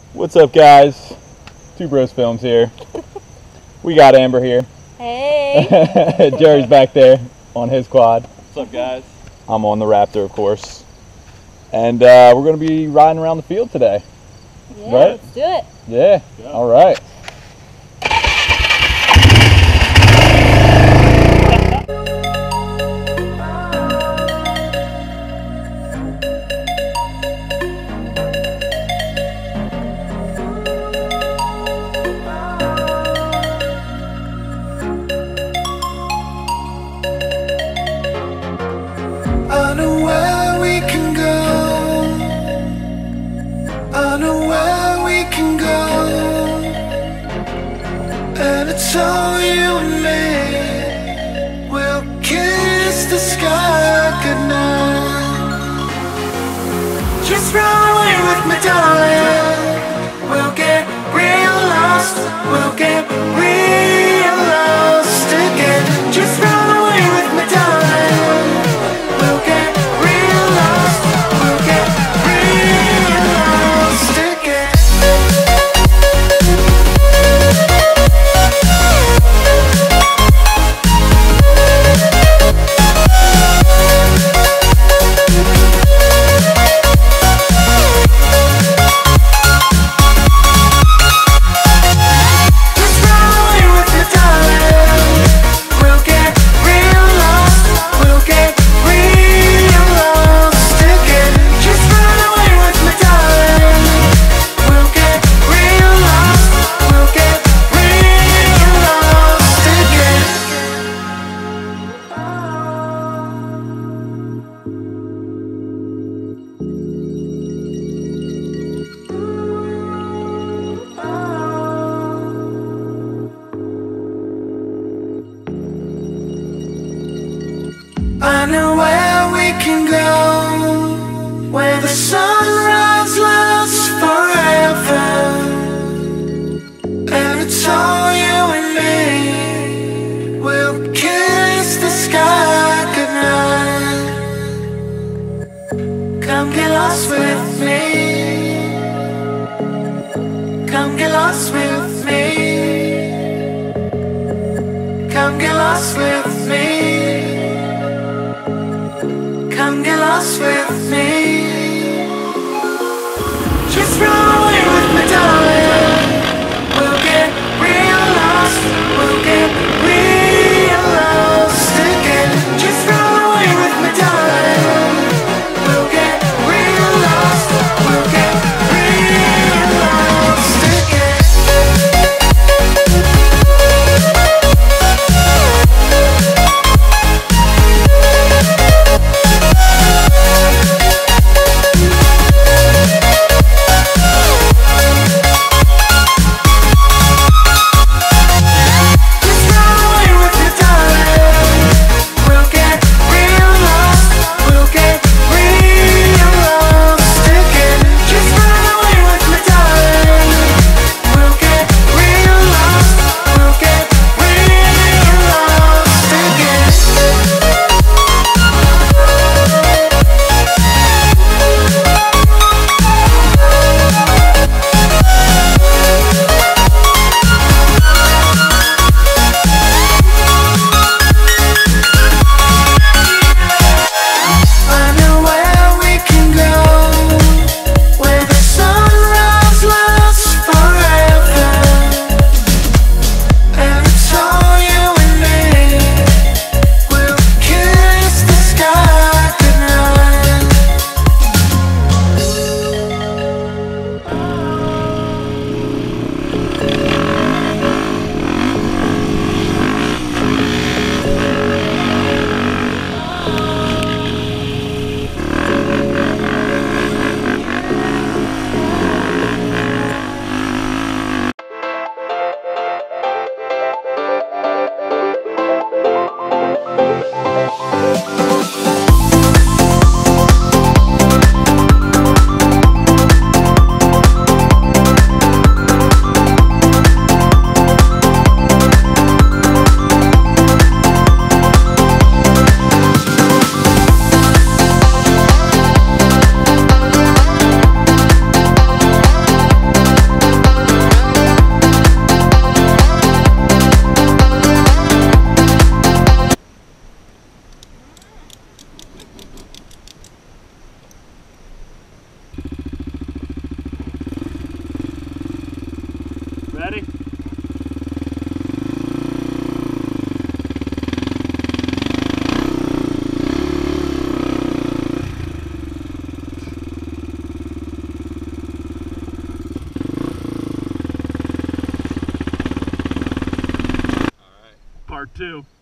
What's up, guys? Two Bros Films here. We got Amber here. Hey. Jerry's back there on his quad. What's up, guys? I'm on the Raptor, of course. And we're going to be riding around the field today. Yeah, right? Let's do it. Yeah. Yeah. All right. I know where we can go. I know where we can go. And it's all you and me. We'll kiss the sky goodnight. Just run away with me, darling. We'll get real lost. We'll get real lost again. Just run away with me, darling. We'll get real lost. We'll get real lost again. Just run away with me, darling. We'll get real lost. We'll get real lost again. Just run away with me, darling. We'll get real lost. We'll get real lost again. I know where we can go, where the sunrise lasts forever. And it's all you and me. We'll kiss the sky goodnight. Come get lost with me. Come get lost with me. Come get lost with me. Come get lost with me. Just run away with me, darling. We'll get real lost. We'll get real lost again. Just run away with me, darling. We'll get real lost. We'll get real lost again. Ready? Part 2.